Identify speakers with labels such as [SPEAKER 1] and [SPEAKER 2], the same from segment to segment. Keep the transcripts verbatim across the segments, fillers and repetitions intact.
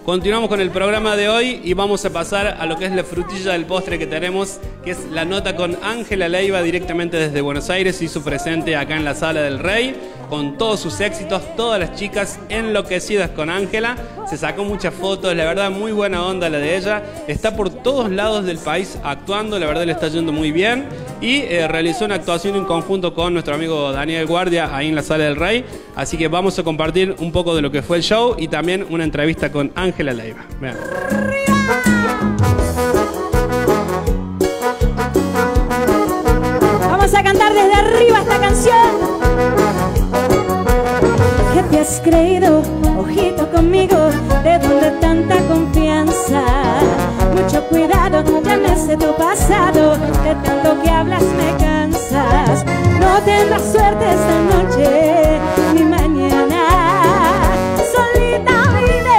[SPEAKER 1] Continuamos con el programa de hoy y vamos a pasar a lo que es la frutilla del postre que tenemos, que es la nota con Ángela Leiva directamente desde Buenos Aires. Hizo presente acá en la Sala del Rey con todos sus éxitos, todas las chicas enloquecidas con Ángela. Se sacó muchas fotos, la verdad muy buena onda la de ella. Está por todos lados del país actuando, la verdad le está yendo muy bien. Y eh, realizó una actuación en conjunto con nuestro amigo Daniel Guardia ahí en la Sala del Rey. Así que vamos a compartir un poco de lo que fue el show y también una entrevista con Ángela Leiva. Vean.
[SPEAKER 2] Vamos a cantar desde arriba esta canción. ¿Qué te has creído? Ojito conmigo, ¿de dónde tanta confianza? Mucho cuidado, ya me sé tu pasado, de tanto que hablas me cansas. No tendrás suerte esta noche, ni mañana. Solita vine.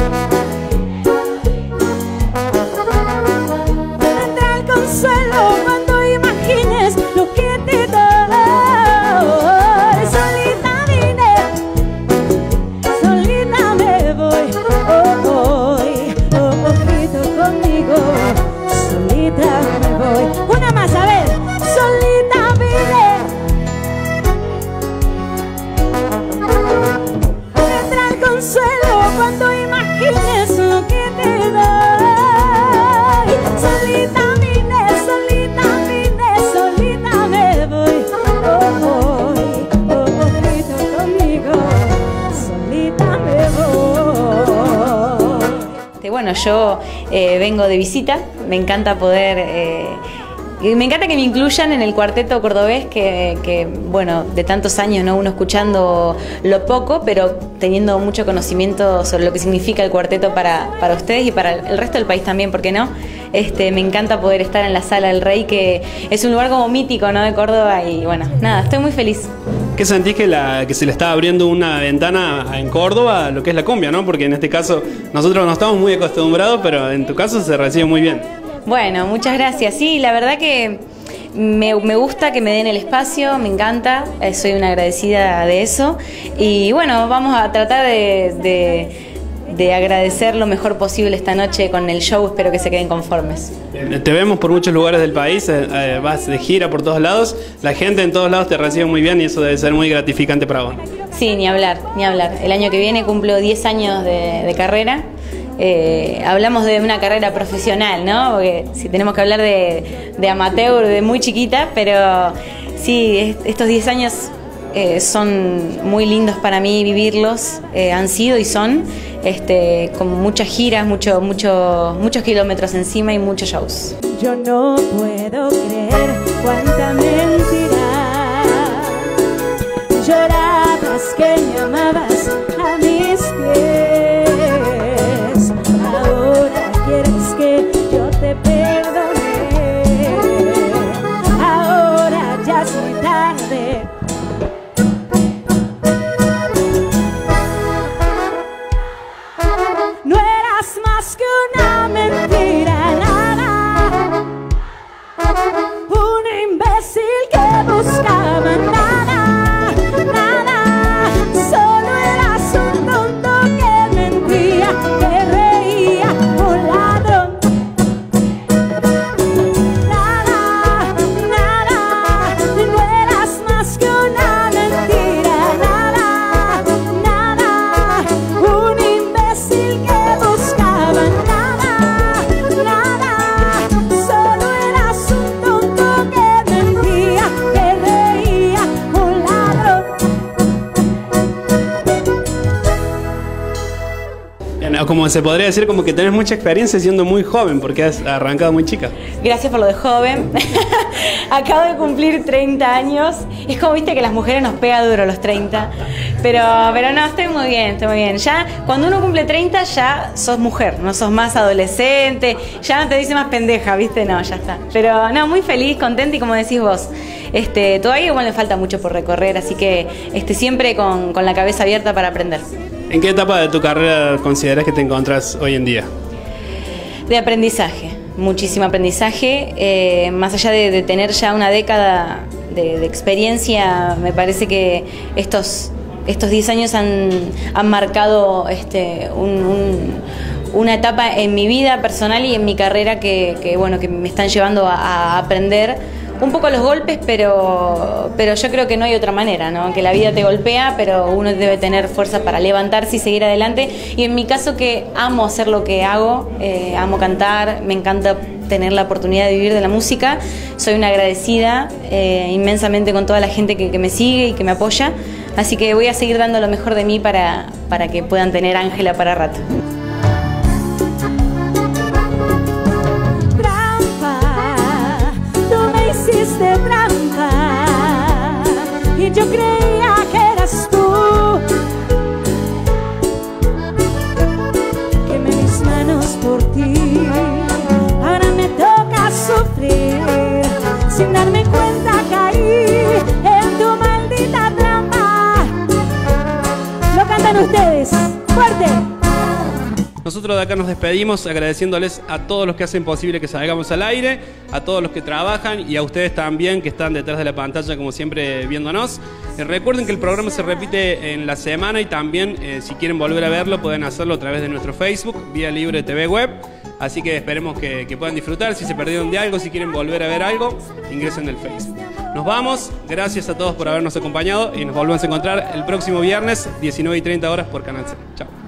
[SPEAKER 2] Tendrá el consuelo cuando imagines lo que te doy. Solita vine, solita me voy. Oh, oh, oh, ojito conmigo, solita me voy. Una más, a ver. Solita vine. Tendrá el consuelo cuando imagines lo que te doy. Solita vine, solita vine, solita me voy. Oh, oh, oh, ojito conmigo, solita me voy.
[SPEAKER 3] Bueno, yo eh, vengo de visita, me encanta poder... Eh, Y me encanta que me incluyan en el cuarteto cordobés, que, que bueno, de tantos años, ¿no? Uno escuchando lo poco, pero teniendo mucho conocimiento sobre lo que significa el cuarteto para, para ustedes y para el resto del país también, ¿por qué no? Este, me encanta poder estar en la Sala del Rey, que es un lugar como mítico, ¿no? De Córdoba, y bueno, nada, estoy muy feliz.
[SPEAKER 1] ¿Qué sentís que, la, que se le está abriendo una ventana en Córdoba a lo que es la cumbia, ¿no? Porque en este caso nosotros no estamos muy acostumbrados, pero en tu caso se recibe muy bien.
[SPEAKER 3] Bueno, muchas gracias. Sí, la verdad que me, me gusta que me den el espacio, me encanta, eh, soy una agradecida de eso. Y bueno, vamos a tratar de, de, de agradecer lo mejor posible esta noche con el show, espero que se queden conformes.
[SPEAKER 1] Te vemos por muchos lugares del país, eh, vas de gira por todos lados, la gente en todos lados te recibe muy bien y eso debe ser muy gratificante para vos.
[SPEAKER 3] Sí, ni hablar, ni hablar. El año que viene cumplo diez años de, de carrera. Eh, hablamos de una carrera profesional, ¿no? Porque si tenemos que hablar de, de amateur, de muy chiquita, pero sí, estos diez años eh, son muy lindos para mí vivirlos, eh, han sido y son, este, con muchas giras, mucho, mucho, muchos kilómetros encima y muchos shows.
[SPEAKER 2] Yo no puedo creer cuánta mentira. Llorabas que me amabas a mis pies. Ahora quieres que yo te perdone. Ahora ya es muy tarde. No eras más que una mentira, nada. Un imbécil que buscaba nada, nada. Solo eras un tonto que mentía, que reía, un ladrón. Nada, nada. No eras más que una mentira, nada, nada. Un imbécil que buscaba nada, nada. Solo eras un tonto que mentía, que reía, un ladrón.
[SPEAKER 1] Como se podría decir, como que tenés mucha experiencia siendo muy joven, porque has arrancado muy chica.
[SPEAKER 3] Gracias por lo de joven. Acabo de cumplir treinta años. Es como, viste, que las mujeres nos pega duro los treinta. Pero, pero no, estoy muy bien, estoy muy bien. Ya, cuando uno cumple treinta, ya sos mujer, no sos más adolescente, ya no te dice más pendeja, viste, no, ya está. Pero no, muy feliz, contenta y como decís vos, este, todavía igual me falta mucho por recorrer, así que este, siempre con, con la cabeza abierta para aprender.
[SPEAKER 1] ¿En qué etapa de tu carrera consideras que te encontrás hoy en día?
[SPEAKER 3] De aprendizaje, muchísimo aprendizaje, eh, más allá de, de tener ya una década de, de experiencia, me parece que estos, estos diez años han, han marcado este, un, un, una etapa en mi vida personal y en mi carrera que, que bueno, que me están llevando a, a aprender un poco los golpes, pero, pero yo creo que no hay otra manera, ¿no? Que la vida te golpea, pero uno debe tener fuerza para levantarse y seguir adelante. Y en mi caso, que amo hacer lo que hago, eh, amo cantar, me encanta tener la oportunidad de vivir de la música, soy una agradecida eh, inmensamente con toda la gente que, que me sigue y que me apoya, así que voy a seguir dando lo mejor de mí para, para que puedan tener a Ángela para rato.
[SPEAKER 2] Hiciste trampa y yo creía que eras tú. Quemé mis manos por ti, ahora me toca sufrir. Sin darme cuenta caí en tu maldita trampa. Lo cantan ustedes, fuerte.
[SPEAKER 1] Nosotros de acá nos despedimos agradeciéndoles a todos los que hacen posible que salgamos al aire, a todos los que trabajan y a ustedes también que están detrás de la pantalla como siempre viéndonos. Eh, recuerden que el programa se repite en la semana y también eh, si quieren volver a verlo pueden hacerlo a través de nuestro Facebook, Vía Libre T V Web. Así que esperemos que, que puedan disfrutar. Si se perdieron de algo, si quieren volver a ver algo, ingresen al Facebook. Nos vamos, gracias a todos por habernos acompañado y nos volvemos a encontrar el próximo viernes, diecinueve y treinta horas por Canal C. Chao.